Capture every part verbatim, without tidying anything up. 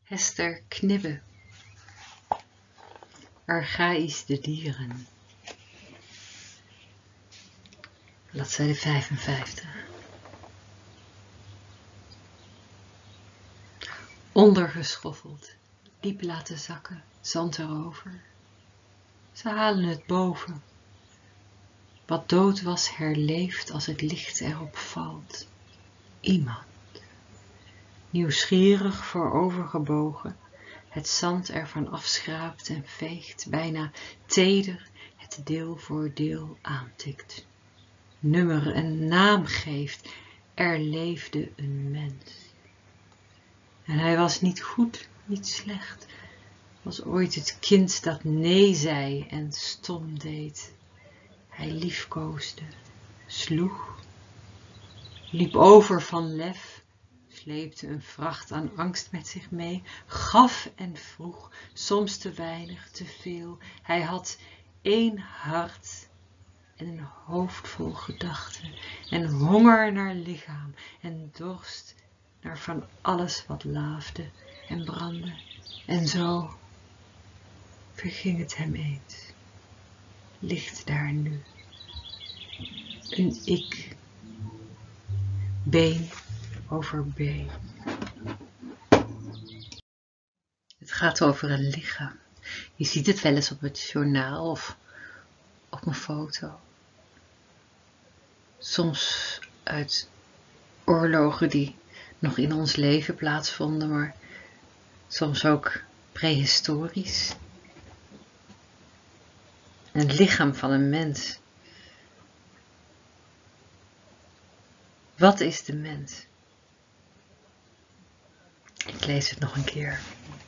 Hester Knibbe. Archaïs de dieren. Bladzijde vijfenvijftig. Ondergeschoffeld, diep laten zakken, zand erover. Ze halen het boven. Wat dood was herleeft als het licht erop valt. Iemand. Nieuwsgierig voorovergebogen, het zand ervan afschraapt en veegt, bijna teder het deel voor deel aantikt. Nummer en naam geeft, er leefde een mens. En hij was niet goed, niet slecht, was ooit het kind dat nee zei en stom deed. Hij liefkoosde, sloeg, liep over van lef, sleepte een vracht aan angst met zich mee, gaf en vroeg, soms te weinig, te veel. Hij had één hart en een hoofd vol gedachten en honger naar lichaam en dorst naar van alles wat laafde en brandde. En zo verging het hem eens. Ligt daar nu een ik, been over been. Het gaat over een lichaam. Je ziet het wel eens op het journaal of op een foto. Soms uit oorlogen die nog in ons leven plaatsvonden, maar soms ook prehistorisch. Een lichaam van een mens. Wat is de mens? Ik lees het nog een keer.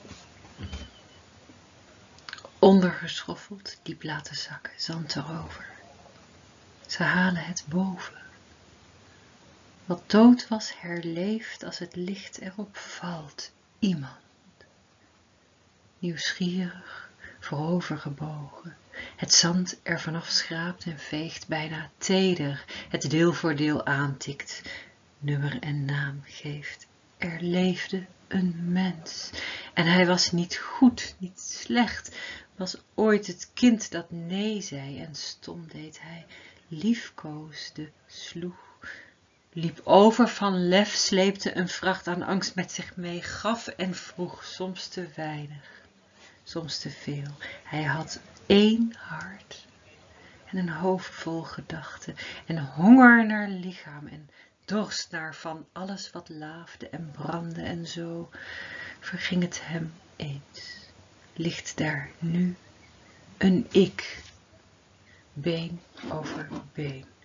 Ondergeschoffeld, diep laten zakken, zand erover. Ze halen het boven. Wat dood was herleeft als het licht erop valt. Iemand. Nieuwsgierig, voorovergebogen. Het zand er vanaf schraapt en veegt, bijna teder, het deel voor deel aantikt, nummer en naam geeft. Er leefde een mens. En hij was niet goed, niet slecht, was ooit het kind dat nee zei en stom deed. Hij liefkoosde, sloeg, liep over van lef, sleepte een vracht aan angst met zich mee, gaf en vroeg, soms te weinig, soms te veel. Hij had één hart en een hoofd vol gedachten en honger naar lichaam en dorst naar van alles wat laafde en brandde. En zo verging het hem eens. Ligt daar nu een ik, been over been.